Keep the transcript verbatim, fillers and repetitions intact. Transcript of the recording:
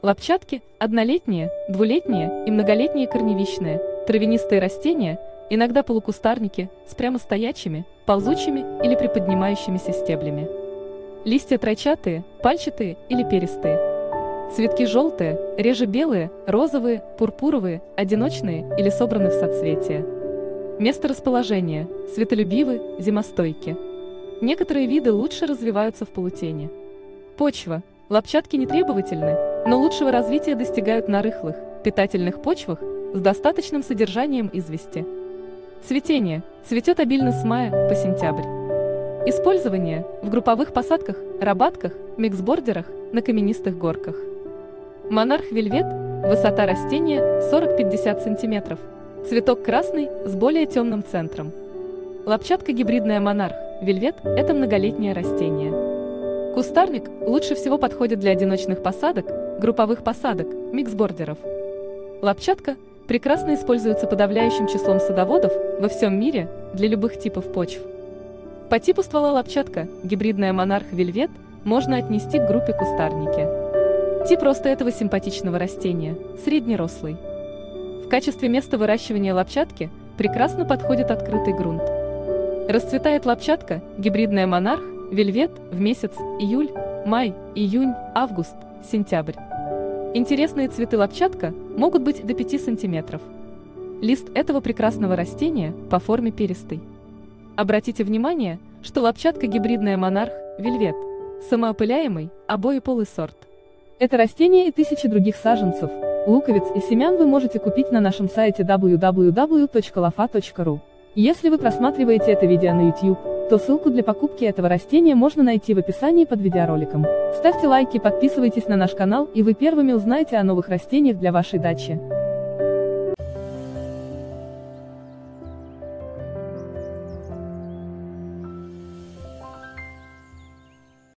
Лапчатки – однолетние, двулетние и многолетние корневищные, травянистые растения, иногда полукустарники, с прямостоячими, ползучими или приподнимающимися стеблями. Листья тройчатые, пальчатые или перистые. Цветки желтые, реже белые, розовые, пурпуровые, одиночные или собраны в соцветия. Место расположения – светолюбивы, зимостойки. Некоторые виды лучше развиваются в полутени. Почва. Лапчатки не требовательны, но лучшего развития достигают на рыхлых, питательных почвах с достаточным содержанием извести. Цветение. Цветет обильно с мая по сентябрь. Использование в групповых посадках, рабатках, миксбордерах, на каменистых горках. Монарх вельвет. Высота растения сорок-пятьдесят сантиметров. Цветок красный с более темным центром. Лапчатка гибридная монарх вельвет – это многолетнее растение. Кустарник лучше всего подходит для одиночных посадок, групповых посадок, миксбордеров. Лапчатка прекрасно используется подавляющим числом садоводов во всем мире для любых типов почв. По типу ствола лапчатка, гибридная монарх вельвет, можно отнести к группе кустарники. Тип роста этого симпатичного растения – среднерослый. В качестве места выращивания лапчатки прекрасно подходит открытый грунт. Расцветает лапчатка, гибридная монарх, вельвет в месяц июль, май, июнь, август, сентябрь. Интересные цветы лапчатка могут быть до пяти сантиметров. Лист этого прекрасного растения по форме перистый. Обратите внимание, что лапчатка гибридная монарх вельвет – самоопыляемый, обоеполый сорт. Это растение и тысячи других саженцев, луковиц и семян вы можете купить на нашем сайте дабл ю дабл ю дабл ю точка лафа точка ру. Если вы просматриваете это видео на YouTube, то ссылку для покупки этого растения можно найти в описании под видеороликом. Ставьте лайки, подписывайтесь на наш канал, и вы первыми узнаете о новых растениях для вашей дачи.